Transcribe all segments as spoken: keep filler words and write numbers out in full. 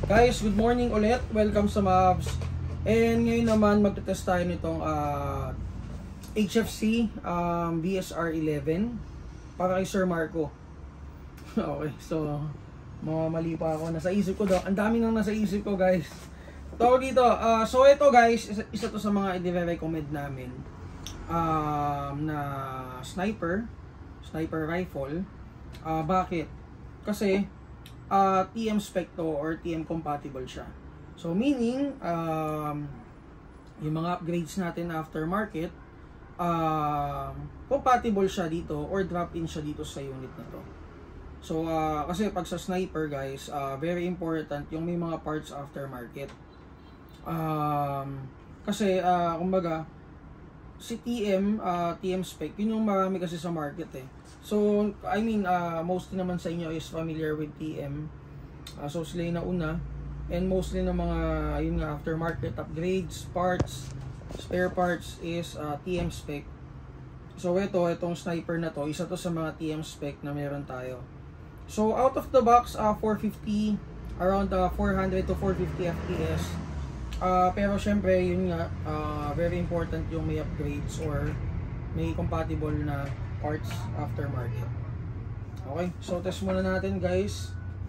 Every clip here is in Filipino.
Guys, good morning ulit. Welcome sa Mavs. And ngayon naman magte-test tayo nitong uh, H F C um, B S R eleven para kay Sir Marco. Okay, so mamali pa ako. Nasa isip ko daw. Ang dami nang nasa isip ko, guys. Tawag dito. Uh, so ito, guys, isa, isa to sa mga i-recommend namin um, na sniper, sniper rifle. Uh, bakit? Kasi Uh, T M spec to or T M compatible siya. So meaning um, yung mga upgrades natin aftermarket uh, compatible siya dito or drop in siya dito sa unit na to. So uh, kasi pag sa sniper, guys, uh, very important yung may mga parts aftermarket. Um, kasi uh, kumbaga si T M uh, T M spec yun yung marami kasi sa market eh. So, I mean, uh, mostly naman sa inyo is familiar with T M. Uh, so, sila yung nauna. And mostly ng mga, yun nga, aftermarket upgrades, parts, spare parts is uh, T M spec. So, ito, itong sniper na to, isa to sa mga T M spec na meron tayo. So, out of the box, uh, four fifty, around uh, four hundred to four fifty F P S. Uh, pero, syempre, yun nga, uh, very important yung may upgrades or may compatible na parts aftermarket. Okay, so test muna natin, guys.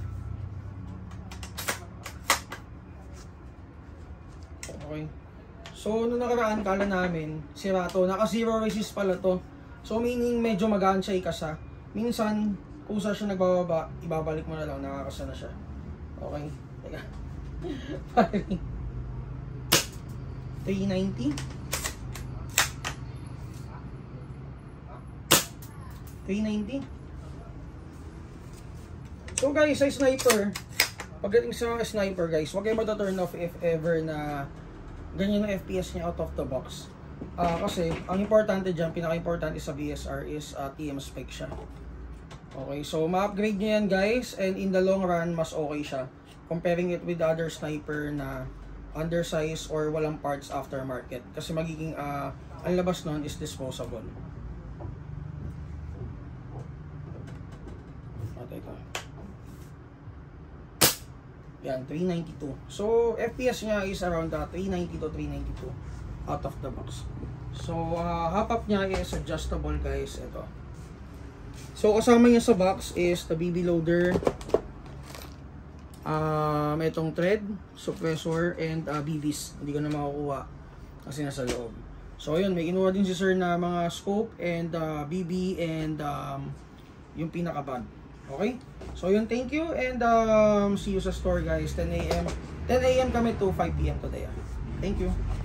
Okay. So, nung nakaraan, kala namin, sira to. Naka zero resist pala to. So, meaning medyo magaan siya ikasa. Minsan, kusa siya nagbababa, ibabalik mo na lang, nakakasa na siya. Okay. Teka. three ninety. three ninety. So guys, sa sniper, pagdating sa sniper, guys, huwag kayo mag-turn off if ever na ganyan ang F P S niya out of the box. Uh, kasi, ang importante dyan, pinaka-importante sa B S R is uh, T M spec siya. Okay, so ma-upgrade nyo yan, guys, and in the long run, mas okay siya. Comparing it with other sniper na undersize or walang parts aftermarket. Kasi magiging, uh, ang labas nun is disposable. Yan, three ninety-two. So, F P S niya is around uh, three ninety to three ninety-two out of the box. So, uh, hop-up niya is adjustable, guys. Ito. So, kasama niya sa box is the B B loader, um, itong thread, suppressor, and uh, B Bs. Hindi ko na makukuha kasi nasa loob. So, yun, may inuha din si sir na mga scope and uh, B B and um, yung pinaka-bag. Okay? So yun, thank you and um, see you sa store, guys. ten A M ten A M kami to five P M today. Thank you.